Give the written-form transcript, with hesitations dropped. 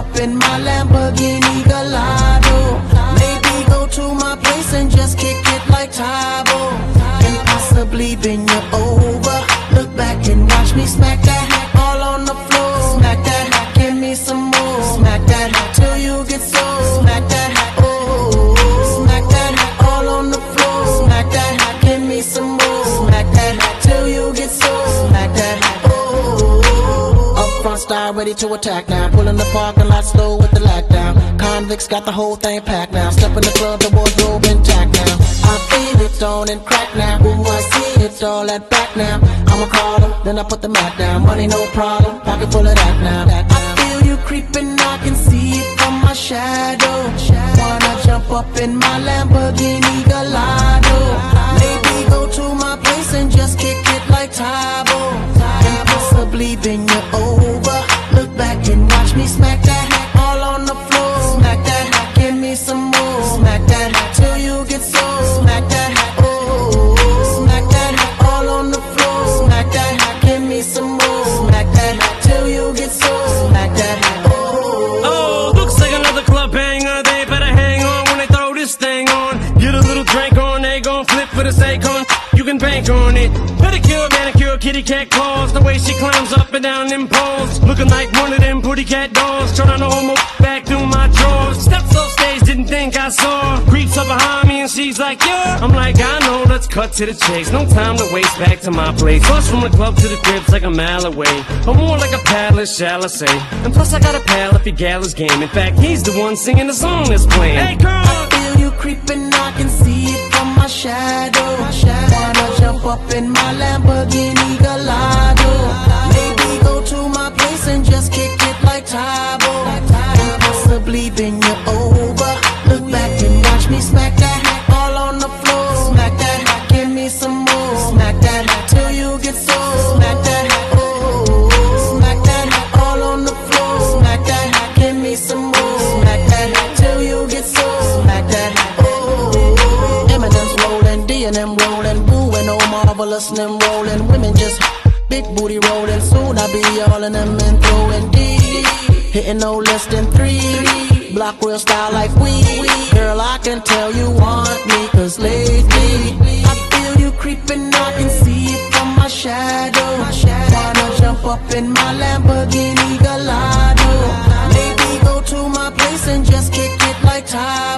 up in my Lamborghini Gallardo. Maybe go to my place and just kick it like Tybo, and possibly bend you over. Look back and watch me smack that all on the floor. Smack that, give me some more. Smack that till you get so. Smack that, oh. Smack that all on the floor. Smack that, give me some more. Smack that till you get so. Smack that, oh. Up front style ready to attack now. Pulling the parking lot slow with the lockdown. Convicts got the whole thing packed now. Step in the club, the wardrobe intact now. I feel it on and crack now. Ooh, I see it all at back now. I'ma call them, then I put the mat down. Money no problem, pocket full of that now. I feel you creeping, I can see it from my shadow. Wanna jump up in my Lamborghini Gallardo. Maybe go to my place and just kick it like Tybo, and possibly bend you over. Look back and watch me smack that all on the floor. Smack that, give me some more. Smack that till you get so. Smack that, oh. Smack that all on the floor. Smack that, give me some more. Smack that till you get so. Smack that, oh. Oh, looks like another club banger. They better hang on when they throw this thing on. Get a little drink on, they gon' flip for the Akon. You can bank on it. Pedicure, manicure, kitty cat claws. The way she climbs up and down them poles, looking like one of them pretty cat dolls. Trying to homo back through my drawers. Steps off stage, didn't think I saw. Creeps up behind me and she's like, yeah. I'm like, I know, let's cut to the chase. No time to waste, back to my place. Bus from the club to the crib's like a mile away, or more like a palace, shall I say. And plus I got a pal if your gal is game. In fact, he's the one singing the song that's playing. Hey girl, I feel you creeping, I can see it from my shadow. Wanna jump up in my Lamborghini Gallardo. Maybe go to my place and just kick it like Tybo, and possibly bend you over. Look back and watch me smack that all on the floor. Smack that, give me some more. Smack that till you get so. Smack that, oh. Smack that all on the floor. Smack that, give me some more. Smack that till you get so. Smack that, oh. Eminem's rolling, D and M rolling, Boo and Oh Marvelous and them rolling. Women just big booty rolling. Soon I'll be all in them and throwing D. Hitting no less than 3. Block real style like we. Girl, I can tell you want me, cause lately I feel you creeping, I can see it from my shadow. Wanna jump up in my Lamborghini Gallardo. Maybe go to my place and just kick it like Tybo.